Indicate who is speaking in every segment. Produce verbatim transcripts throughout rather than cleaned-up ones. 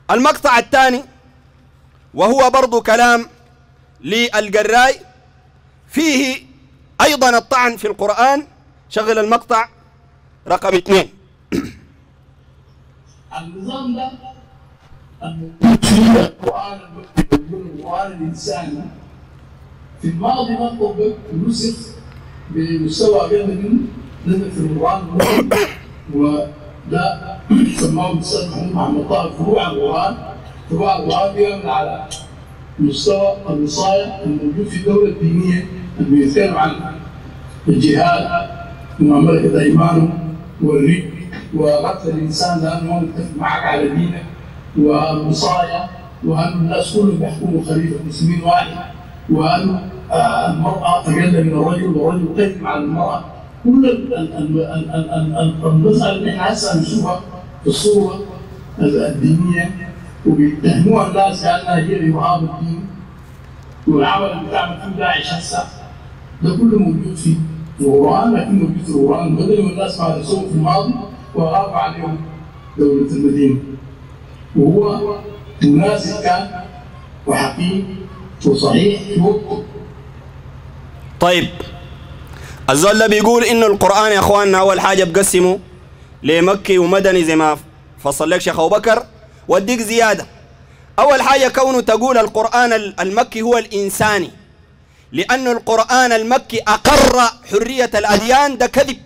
Speaker 1: المقطع الثاني وهو برضو كلام للقراي فيه أيضا الطعن في القرآن. شغل المقطع رقم اثنين.
Speaker 2: النظام ده الموجود القرآن القرآن الإنساني في الماضي ما طبق ونسخ بمستوى أقل منه نزل في القرآن وده سماه الأستاذ محمود محمد طه فروع القرآن. فروع القرآن بيعمل على مستوى الوصايا الموجود في الدولة الدينية اللي بيتكلم عن الجهاد ومملكة أيمانه والرق وقتل الإنسان لأنه هو متفق معك على دينك والوصايا وأن الناس كلهم بيحكموا خليفة المسلمين واحد وأن المرأة أقل من الرجل والرجل قدم على المرأة. كل المسألة اللي احنا هسه نشوفها في الصورة الدينية وبيتهموها الناس كأنها هي إرهاب الدين والعمل اللي بتعمل فيه داعش هسه ده كله موجود في القرآن، لكن موجود في القرآن المدني والناس ما درسوه في الماضي وغاب عليهم دولة المدينة وهو مناسب كان وحقيقي وصحيح في وقته.
Speaker 1: طيب الزول ده بيقول انه القرآن يا اخواننا اول حاجة بقسمه لمكي ومدني زي ما فصل لك شيخ ابو بكر، واديك زيادة. اول حاجة كونه تقول القرآن المكي هو الانساني، لأن القرآن المكي أقر حرية الأديان، ده كذب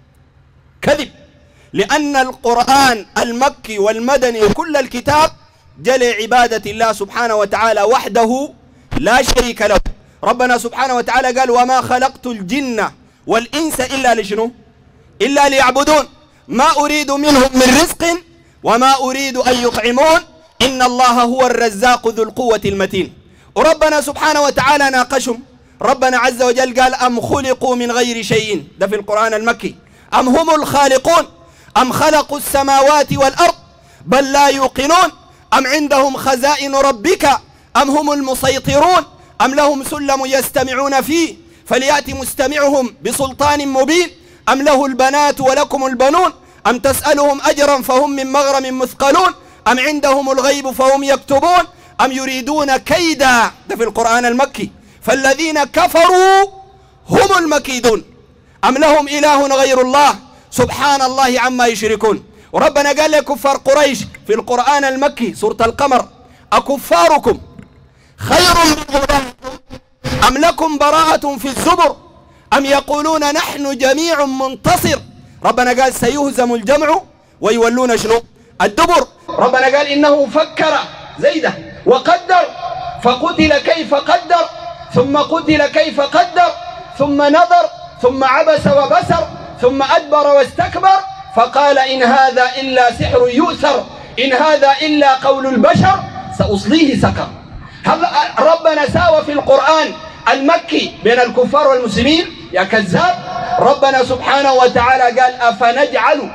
Speaker 1: كذب، لأن القرآن المكي والمدني وكل الكتاب جل عبادة الله سبحانه وتعالى وحده لا شريك له. ربنا سبحانه وتعالى قال وما خلقت الجن والإنس إلا لشنو؟ إلا ليعبدون ما أريد منهم من رزق وما أريد أن يطعمون إن الله هو الرزاق ذو القوة المتين. وربنا سبحانه وتعالى ناقشهم. ربنا عز وجل قال أم خلقوا من غير شيء، ده في القرآن المكي، أم هم الخالقون أم خلقوا السماوات والأرض بل لا يوقنون أم عندهم خزائن ربك أم هم المسيطرون أم لهم سلم يستمعون فيه فليأتي مستمعهم بسلطان مبين أم له البنات ولكم البنون أم تسألهم أجرا فهم من مغرم مثقلون أم عندهم الغيب فهم يكتبون أم يريدون كيدا، ده في القرآن المكي، فالذين كفروا هم المكيدون أم لهم إله غير الله سبحان الله عما يشركون. وربنا قال لكفار قريش في القرآن المكي سورة القمر أكفاركم خير من أولئكم أم لكم براءة في الزبر أم يقولون نحن جميع منتصر. ربنا قال سيهزم الجمع ويولون شنو؟ الدبر. ربنا قال إنه فكر زيده وقدر فقتل كيف قدر ثم قتل كيف قدر ثم نظر ثم عبس وبسر ثم أدبر واستكبر فقال إن هذا إلا سحر يؤثر إن هذا إلا قول البشر سأصليه سقر. ربنا ساوى في القرآن المكي بين الكفار والمسلمين يا كذاب. ربنا سبحانه وتعالى قال أفنجعل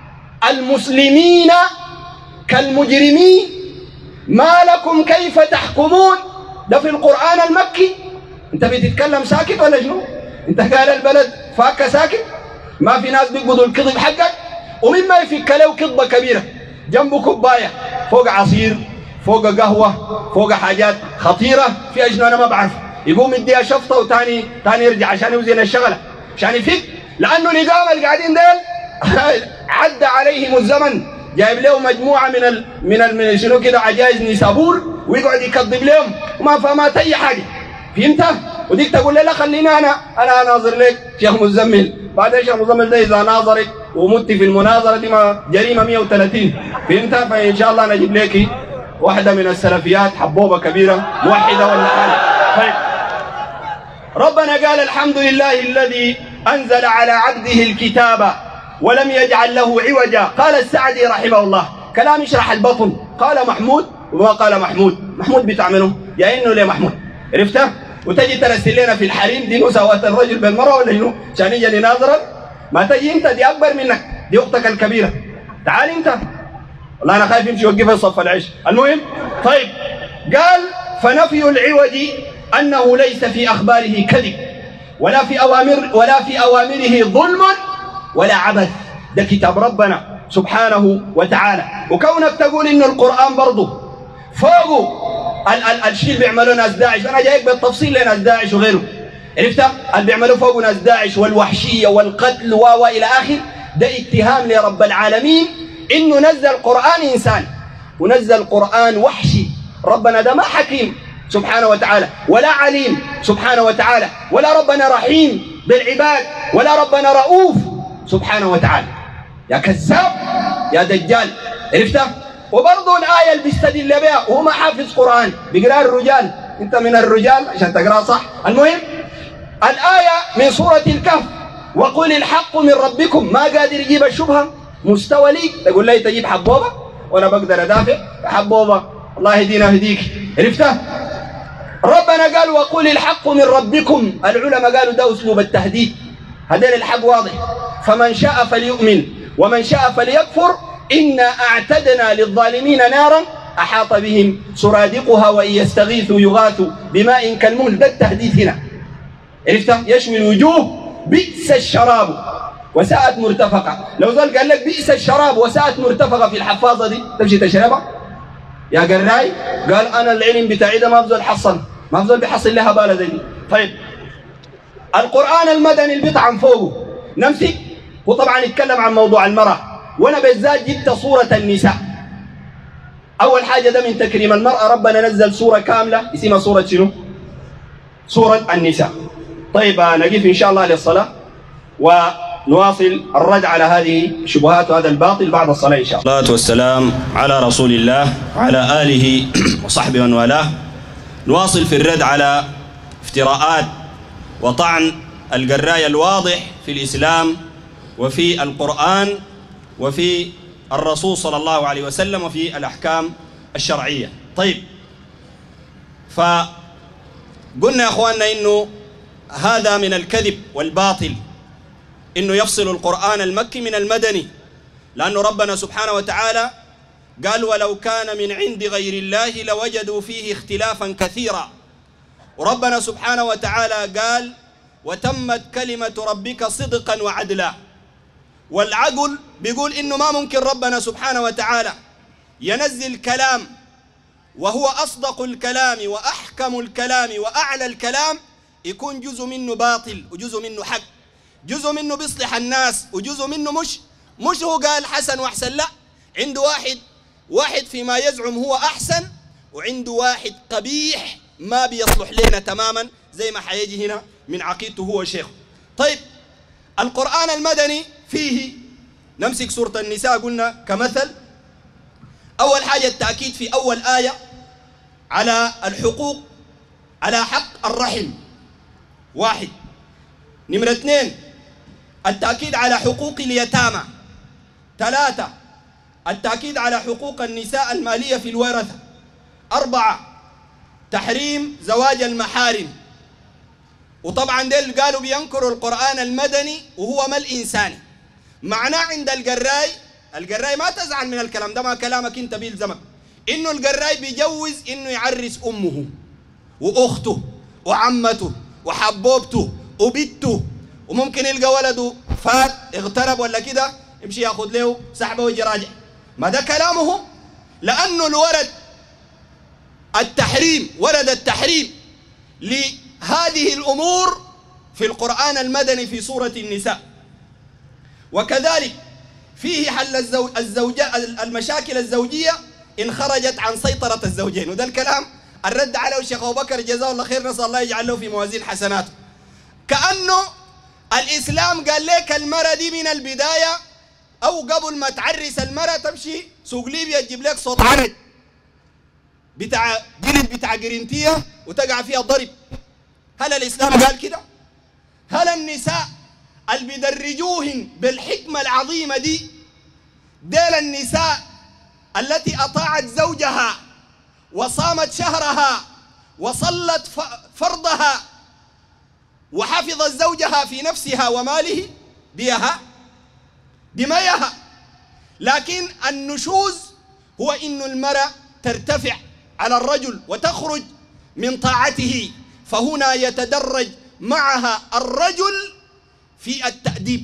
Speaker 1: المسلمين كالمجرمين ما لكم كيف تحكمون، ده في القرآن المكي. انت بتتكلم ساكت ولا شنو؟ انت قال البلد فاكه ساكت؟ ما في ناس بيقبضوا الكذب حقك؟ ومما يفك له كذبه كبيره جنبه كوبايه فوق عصير فوق قهوه فوق حاجات خطيره في اجنه انا ما بعرف، يقوم يديها شفطه وثاني ثاني يرجع عشان يوزن الشغله عشان يفك، لانه الإقامة اللي قاعدين ديل عدى عليهم الزمن جايب له مجموعه من ال من ال من شنو كده عجائز نيسابور ويقعد يكذب لهم وما فهمت اي حاجه. فهمت؟ وديك تقول لي لا خليني انا انا اناظر لك شيخ مزمل، بعدين شيخ مزمل ده اذا ناظرك ومت في المناظره دي ما جريمه مئة وثلاثين. فهمت؟ فان شاء الله نجيب لك واحده من السلفيات حبوبه كبيره موحده ولا حاجه. طيب ربنا قال الحمد لله الذي انزل على عبده الكتاب ولم يجعل له عوجا. قال السعدي رحمه الله كلام يشرح البطن، قال محمود وما قال محمود. محمود بتعمله يا انه ليه محمود، عرفته؟ وتجي ترسل لنا في الحريم دي مساواة الرجل بالمرأة ولا شنو؟ عشان يجي نناظرك؟ ما تجي انت، دي اكبر منك، دي اختك الكبيرة. تعال انت. والله انا خايف يمشي يوقفها صف العيش. المهم طيب قال فنفي العوج انه ليس في اخباره كذب ولا في اوامر ولا في اوامره ظلم ولا عبث. ده كتاب ربنا سبحانه وتعالى. وكونك تقول ان القرآن برضه فوقه الشيء اللي بيعملوه ناس داعش. انا جايك بالتفصيل لناس داعش وغيره، عرفت؟ اللي بيعملوه فوقه ناس داعش والوحشيه والقتل و الى اخر، ده اتهام لرب العالمين انه نزل قران انسان ونزل قران وحشي. ربنا ده ما حكيم سبحانه وتعالى، ولا عليم سبحانه وتعالى، ولا ربنا رحيم بالعباد، ولا ربنا رؤوف سبحانه وتعالى. يا كذاب يا دجال، عرفت؟ وبرضه الآية اللي بيستدل بها وهو ما حافظ قرآن، بيقرأ الرجال، أنت من الرجال عشان تقرأ صح. المهم الآية من سورة الكهف، وقل الحق من ربكم، ما قادر يجيب الشبهة مستوى ليك، تقول لي تجيب حبوبة وأنا بقدر أدافع حبوبة، الله يهدينا ويهديك، عرفته؟ ربنا قال وقل الحق من ربكم، العلماء قالوا ده أسلوب التهديد، هذا الحق واضح، فمن شاء فليؤمن ومن شاء فليكفر إنا أعتدنا للظالمين نارا أحاط بهم سرادقها وإن يستغيثوا يغاثوا بماء كالمهل. ده التهديد هنا، عرفت؟ يشوي الوجوه بئس الشراب وساءت مرتفقة. لو ذل قال لك بئس الشراب وساءت مرتفقة في الحفاظة دي تمشي تشربها يا قراي؟ قال أنا العلم بتاعي ده ما بزول حصل، ما بزول بيحصل لها بالة زي دي. طيب القرآن المدني اللي بيطعن فوقه نمسك، وطبعا يتكلم عن موضوع المرأة، وانا بالذات جبت صورة النساء. اول حاجة ده من تكريم المرأة، ربنا نزل سورة كاملة اسمها سورة شنو؟ سورة النساء. طيب نقف ان شاء الله للصلاة ونواصل الرد على هذه الشبهات وهذا الباطل بعد الصلاة ان شاء الله.
Speaker 3: الصلاة والسلام على رسول الله وعلى آله وصحبه ومن والاه. نواصل في الرد على افتراءات وطعن القراية الواضح في الإسلام وفي القرآن وفي الرسول صلى الله عليه وسلم وفي الأحكام الشرعية. طيب فقلنا يا أخواننا إنه هذا من الكذب والباطل إنه يفصل القرآن المكي من المدني، لأنه ربنا سبحانه وتعالى قال ولو كان من عند غير الله لوجدوا فيه اختلافا كثيرا. وربنا سبحانه وتعالى قال وتمت كلمة ربك صدقا وعدلا. والعقل بيقول إنه ما ممكن ربنا سبحانه وتعالى ينزل كلام وهو أصدق الكلام وأحكم الكلام وأعلى الكلام يكون جزء منه باطل وجزء منه حق، جزء منه بيصلح الناس وجزء منه مش مش هو قال حسن وأحسن، لا، عنده واحد واحد فيما يزعم هو أحسن، وعنده واحد قبيح ما بيصلح لنا تماما زي ما حيجي هنا من عقيدته هو شيخه. طيب القرآن المدني فيه نمسك سورة النساء قلنا كمثل. أول حاجة التأكيد في أول آية على الحقوق، على حق الرحم واحد. نمرة اثنين التأكيد على حقوق اليتامى. ثلاثة التأكيد على حقوق النساء المالية في الورثة. أربعة تحريم زواج المحارم. وطبعا ديل قالوا بينكروا القرآن المدني وهو ما الإنساني. معناه عند القراي، القراي ما تزعل من الكلام ده، ما كلامك انت بيلزمك، انه القراي بيجوز انه يعرس امه واخته وعمته وحبوبته وبنته، وممكن يلقى ولده فات اغترب ولا كده يمشي ياخذ له سحبه ويجي راجع. ما ده كلامه، لانه الورد التحريم ورد التحريم لهذه الامور في القرآن المدني في سورة النساء. وكذلك فيه حل الزوج الزوجة المشاكل الزوجية إن خرجت عن سيطرة الزوجين، وده الكلام الرد عليه الشيخ أبو بكر جزاه الله خير، نسأل الله يجعل له في موازين حسناته. كأنه الإسلام قال لك المرأة دي من البداية أو قبل ما تعرس المرأة تمشي سوق ليبيا تجيب لك صوت عرج بتاع جلد بتاع جرينتية وتقع فيها ضرب. هل الإسلام قال كده؟ هل النساء اللي بيدرجوهن بالحكمة العظيمة دي ديل النساء التي أطاعت زوجها وصامت شهرها وصلت فرضها وحفظت زوجها في نفسها وماله ديها دميها؟ لكن النشوز هو إن المرأة ترتفع على الرجل وتخرج من طاعته، فهنا يتدرج معها الرجل في التأديب.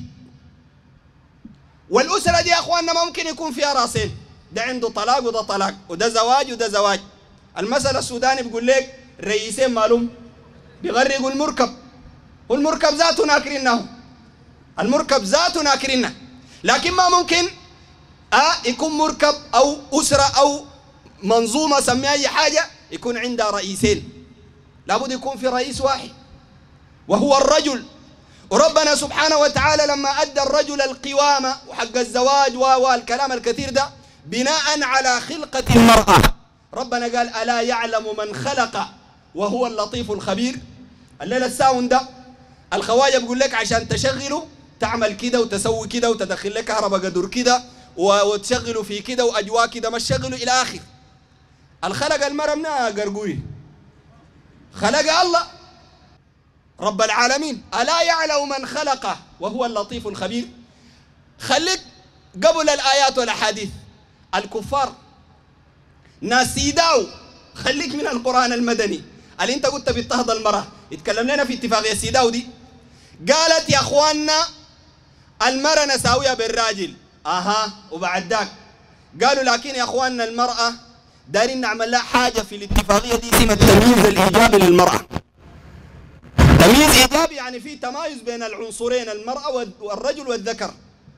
Speaker 3: والأسرة دي يا أخواننا ممكن يكون فيها راسين، ده عنده طلاق وده طلاق، وده زواج وده زواج، المسألة السوداني بيقول لك رئيسين مالهم بيغرقوا المركب، والمركب ذاته ناكرينه، المركب ذاته ناكرينه، لكن ما ممكن أه يكون مركب أو أسرة أو منظومة سميها أي حاجة يكون عندها رئيسين، لابد يكون في رئيس واحد وهو الرجل. وربنا سبحانه وتعالى لما أدى الرجل القوامة وحق الزواج والكلام الكثير ده بناء على خلقة المرأة، ربنا قال ألا يعلم من خلق وهو اللطيف الخبير. الليلة الساون ده الخواجة بيقول لك عشان تشغله تعمل كده وتسوي كده وتدخل لك كهرباء قدر كده وتشغله في كده وأجواء كده، ما تشغله إلى آخر. الخلق المرأة منها قرقوري، خلق الله رب العالمين. ألا يعلم من خلقه وهو اللطيف الخبير. خليك قبل الآيات والأحاديث الكفار ناس سيداو، خليك من القرآن المدني اللي انت قلت بيضطهد المرأة. يتكلم لنا في اتفاقية سيداو دي، قالت يا اخواننا المرأة نساوية بالراجل، اها وبعد ذاك قالوا لكن يا اخواننا المرأة دارين نعمل لها حاجة في الاتفاقية دي اسمها التمييز الإيجابي للمرأة. تمييز إيجابي يعني في تمايز بين العنصرين، المرأة والرجل والذكر،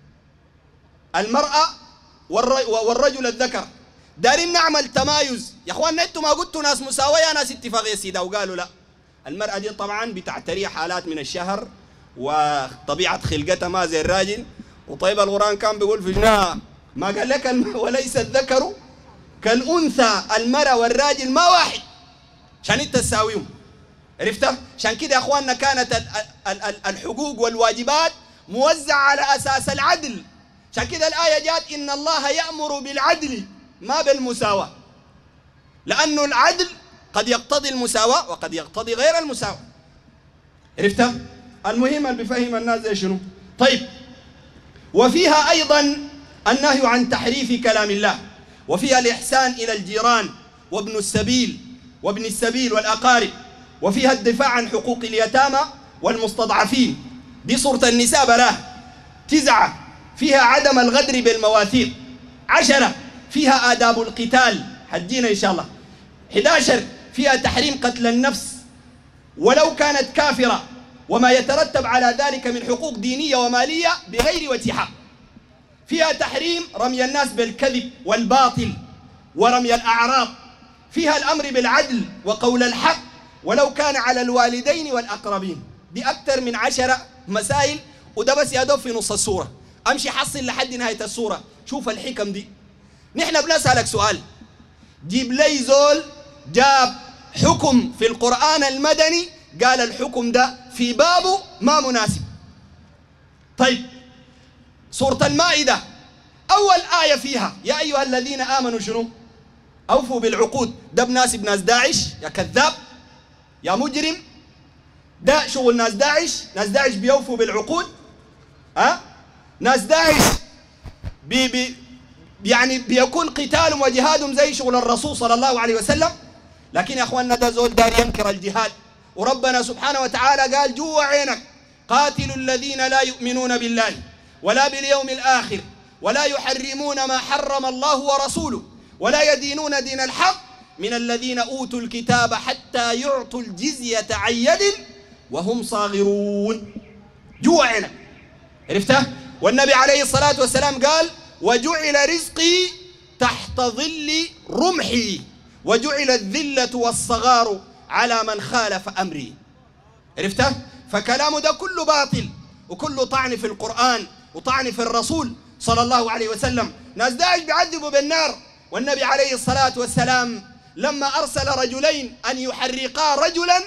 Speaker 3: المرأة والرجل الذكر، دارين نعمل تمايز. يا اخواننا انتم ما قلتوا ناس مساوية ناس اتفاقية سيدا، وقالوا لا المرأة دي طبعا بتعتري حالات من الشهر وطبيعة خلقتها ما زي الراجل. وطيب القرآن كان بيقول في جناها ما قال لك وليس الذكر كالأنثى، المرأة والراجل ما واحد عشان انت تساويهم، عرفتها؟ عشان كده يا اخواننا كانت الحقوق والواجبات موزعة على أساس العدل. عشان كده الآية جاءت إن الله يأمر بالعدل ما بالمساواة، لأنه العدل قد يقتضي المساواة وقد يقتضي غير المساواة، عرفتها؟ المهم اللي بيفهم الناس زي شنو. طيب وفيها أيضا النهي عن تحريف كلام الله، وفيها الإحسان إلى الجيران وابن السبيل وابن السبيل والأقارب، وفيها الدفاع عن حقوق اليتامى والمستضعفين. دي سورة النساء براه. تسعة فيها عدم الغدر بالمواثيق. عشرة فيها آداب القتال، حجينا إن شاء الله. إحدى عشر فيها تحريم قتل النفس ولو كانت كافرة وما يترتب على ذلك من حقوق دينية ومالية بغير وجه حق. فيها تحريم رمي الناس بالكذب والباطل ورمي الأعراض. فيها الأمر بالعدل وقول الحق ولو كان على الوالدين والأقربين. دي أكثر من عشرة مسائل، وده بس يا دوب في نص السورة. أمشي حصل لحد نهاية السورة، شوف الحكم دي. نحن بنسألك سؤال، جيب لي زول جاب حكم في القرآن المدني قال الحكم ده في بابه ما مناسب. طيب سورة المائدة أول آية فيها يا أيها الذين آمنوا شنو؟ أوفوا بالعقود. ده بناسب ناس داعش يا كذاب يا مجرم، ده شغل ناس داعش. ناس داعش بيوفوا بالعقود، ها أه؟ ناس داعش بي بي يعني بيكون قتالهم وجهادهم زي شغل الرسول صلى الله عليه وسلم. لكن يا اخواننا ده زول دار ينكر الجهاد، وربنا سبحانه وتعالى قال جوا عينك قاتلوا الذين لا يؤمنون بالله ولا باليوم الآخر ولا يحرمون ما حرم الله ورسوله ولا يدينون دين الحق من الذين أوتوا الكتاب حتى يعطوا الجزية عن يد وهم صاغرون. جوا عينك، عرفتها؟ والنبي عليه الصلاة والسلام قال وجعل رزقي تحت ظل رمحي وجعل الذلة والصغار على من خالف أمري. عرفتها؟ فكلامه ده كله باطل وكله طعن في القرآن وطعن في الرسول صلى الله عليه وسلم. ناس داعش بيعذبوا بالنار، والنبي عليه الصلاة والسلام لما أرسل رجلين أن يحرقا رجلا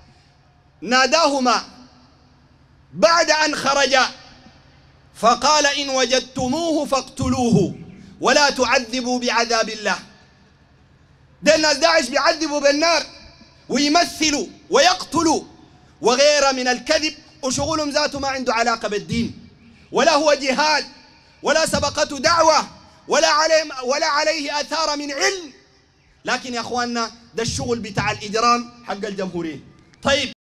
Speaker 3: ناداهما بعد أن خرجا فقال إن وجدتموه فاقتلوه ولا تعذبوا بعذاب الله. ده الناس داعش بيعذبوا بالنار ويمثلوا ويقتلوا وغيره من الكذب، وشغلهم ذاته ما عنده علاقة بالدين، ولا هو جهاد ولا سبقته دعوة ولا عليه ولا عليه آثار من علم. لكن يا أخواننا ده الشغل بتاع الإجرام حق الجمهوريين. طيب